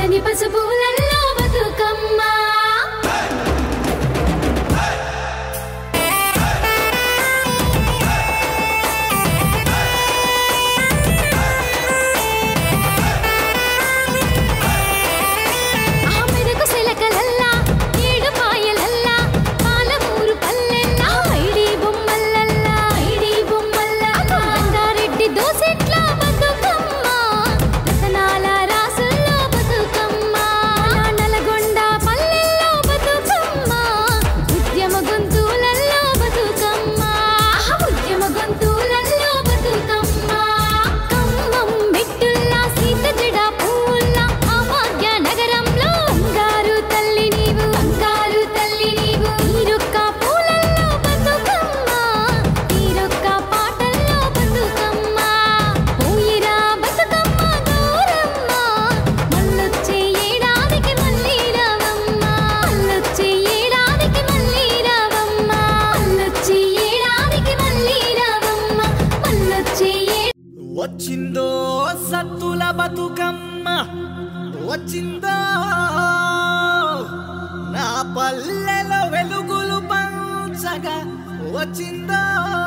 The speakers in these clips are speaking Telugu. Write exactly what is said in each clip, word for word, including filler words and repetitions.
పచ్చని పసుపులల్లో బతుకమ్మ వచ్చిందో సత్తుల బతుకమ్మ వచ్చిందో నా పల్లెలో వెలుగులు పంచగా వచ్చిందో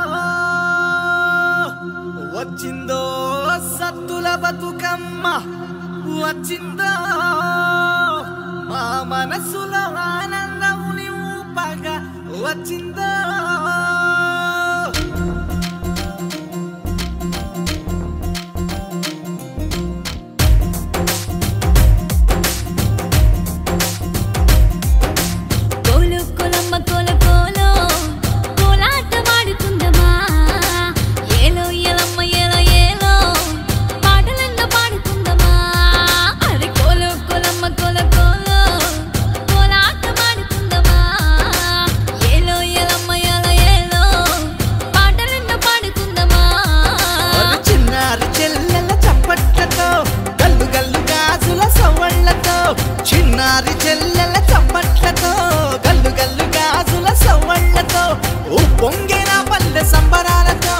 వచ్చిందో సత్తుల బతుకమ్మ వచ్చిందో మా మనసులో ఆనందం నింపగా వచ్చిందో చిన్నారి చెల్లెల చప్పట్లతో గల్లు గల్లు గాజుల సవ్వళ్లతో పొంగిన పల్లె సంబరాలతో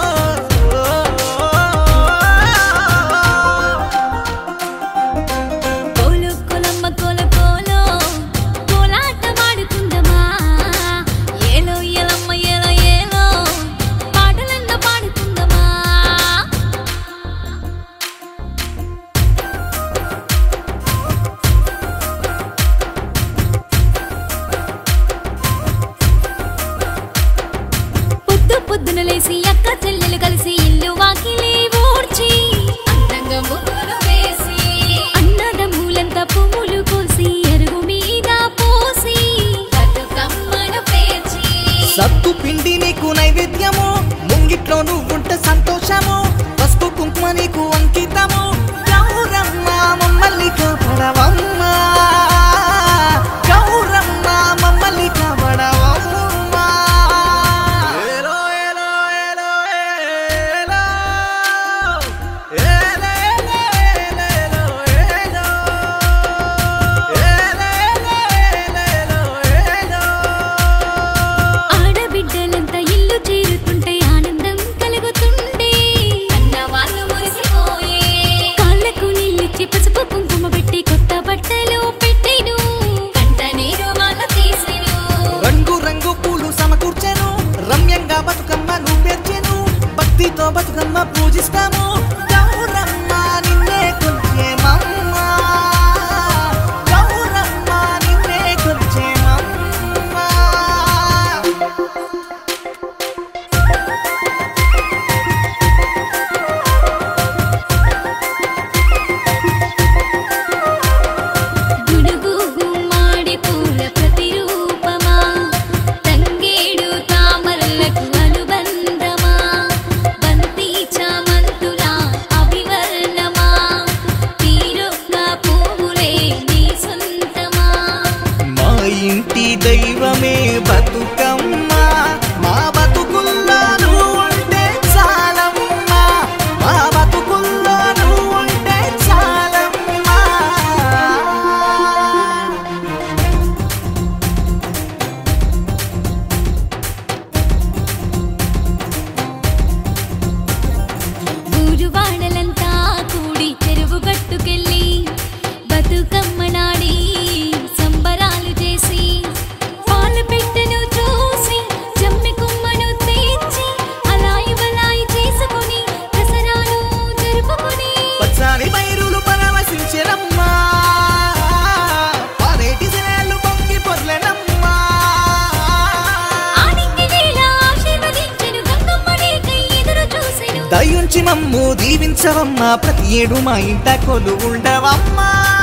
పొద్దున లేసి అక్క చెల్లెలు కలిసి ఇల్లు వాకిలి ఊడ్చి అందంగా ముగ్గులు వేసి అన్నదమ్ములంతా పువ్వులు కోసి ఎరుగు మీద పోసి బతుకమ్మను పేర్చి సత్తు పిండి నీకు నైవేద్యము ముంగిట్లో నువ్వుంటే సంతోషము పసుపు కుంకుమ నీకు అంకితము గౌరమ్మ మమ్మల్ని కాపాడవమ్మ గౌరమ్మ మమ్మల్ని కాపాడవమ్మ పసుపు కుంకుమ పెట్టి కొత్త బట్టలు పెట్టెను కంట నీరు మాల తీసెను రంగు రంగు పూలు సమకూర్చెను రమ్యంగా బతుకమ్మను పేర్చెను భక్తితో బతుకమ్మ పూజిస్తాము గౌరమ్మ నిన్నే కొలిచేమమ్మ గౌరమ్మ నిన్నే కొలిచేమమ్మ దైవమే బతుకమ్మ మా బతుకుల్లో నువ్వు ఉంటే చాలమ్మ మా బతుకుల్లో నువ్వు ఉంటే చాలమ్మ ఊరు వాడలంతా కూడి చెరువు గట్టుకెళ్ళి బతుకమ్మ నాడి సంబరాలు చేసి పాలు పెట్టెను చూసి జమ్మి కుమ్మను తెచ్చి అలాయి బలాయి చేసుకుని దసరాలు జరుపుకుని పచ్చాని పైరులు పరవశించెనమ్మా పారేటి శిలలు పొంగి పొర్లెనమ్మా ఆనింగి నేల ఆశీర్వదించెను గంగమ్మని కై ఎదురు చూసెను దయుంచి మమ్ము దీవించవమ్మా ప్రతి ఏడు మా ఇంట కొలువుండవమ్మా